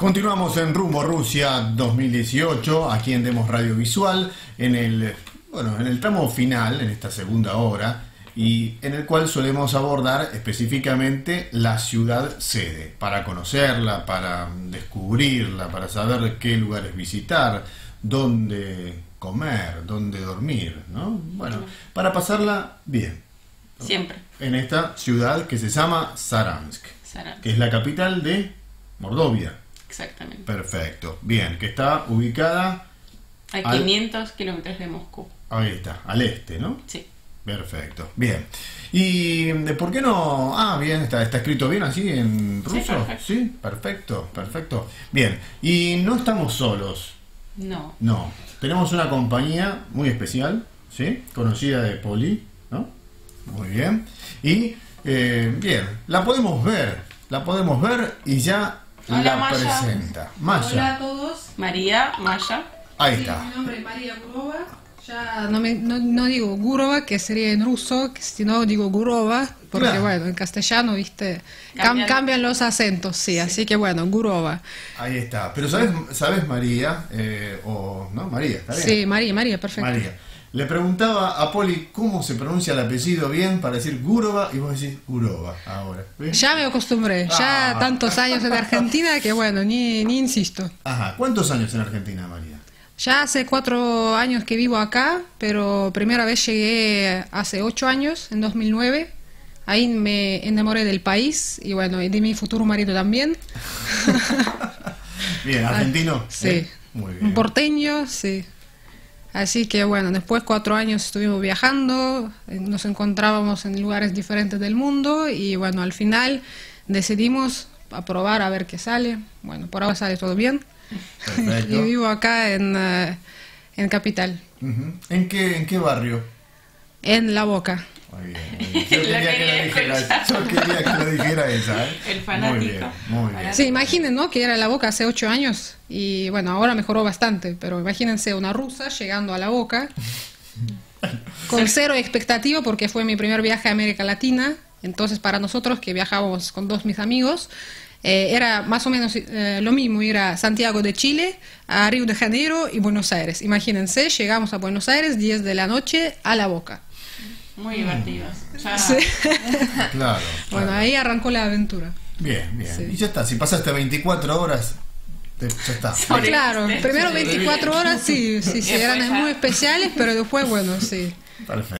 Continuamos en Rumbo Rusia 2018, aquí en Demos Radiovisual, en el tramo final, en esta segunda hora, y en el cual solemos abordar específicamente la ciudad sede, para conocerla, para descubrirla, para saber qué lugares visitar, dónde comer, dónde dormir, ¿no? Bueno, para pasarla bien. Siempre. En esta ciudad que se llama Saransk, que es la capital de Mordovia. Exactamente. Perfecto. Bien, que está ubicada a 500 kilómetros de Moscú. Ahí está, al este, ¿no? Sí. Perfecto. Bien. ¿Y por qué no? Ah, bien, está escrito bien así en ruso. Sí, perfecto. Sí, perfecto, perfecto. Bien. Y no estamos solos. No. No. Tenemos una compañía muy especial, ¿sí? Conocida de Poli, ¿no? Muy bien. Y, bien, la podemos ver y ya. Hola, la Maya. presenta. Maya. Hola a todos. María, Maya. Ahí Sí, está. mi nombre es María Gurova. Ya no digo Gurova, que sería en ruso, sino digo Gurova, porque Claro. bueno, en castellano, viste, Cambian. los acentos, sí, así que bueno, Gurova. Ahí está. Pero ¿sabes María? ¿No? María, ¿está bien? Sí, María, perfecto. María. Le preguntaba a Poli cómo se pronuncia el apellido bien para decir Gurova y vos decís Gurova ahora. ¿Ves? Ya me acostumbré, ya tantos años en Argentina que bueno, ni insisto. Ajá. ¿Cuántos años en Argentina, María? Ya hace 4 años que vivo acá, pero primera vez llegué hace 8 años, en 2009. Ahí me enamoré del país y bueno, y de mi futuro marido también. Bien, argentino. Sí. Muy Un bien. porteño, sí. Así que bueno, después 4 años estuvimos viajando, nos encontrábamos en lugares diferentes del mundo y bueno, al final decidimos a probar a ver qué sale. Bueno, por ahora sale todo bien. Perfecto. Y vivo acá en Capital, Ujú. ¿En qué barrio? en La Boca. Muy bien. Muy bien. Yo La quería que quería lo dijera, escuchar. yo quería que lo dijera esa, ¿eh? El fanático. Muy bien, muy bien. Sí, imaginen, ¿no? Que era La Boca hace 8 años y bueno, ahora mejoró bastante, pero imagínense una rusa llegando a La Boca con cero expectativa porque fue mi primer viaje a América Latina, entonces para nosotros que viajábamos con mis amigos, era más o menos lo mismo ir a Santiago de Chile, a Río de Janeiro y Buenos Aires. Imagínense, llegamos a Buenos Aires 10 de la noche a La Boca. Muy divertidos. Ya. Sí. Claro. Bueno, claro. ahí arrancó la aventura. Bien, bien. Sí. Y ya está, si pasaste 24 horas, ya está. Sobre- Claro, primero Sí, 24 horas sí, Y eran después ya- muy especiales, pero después, bueno, sí. Perfecto.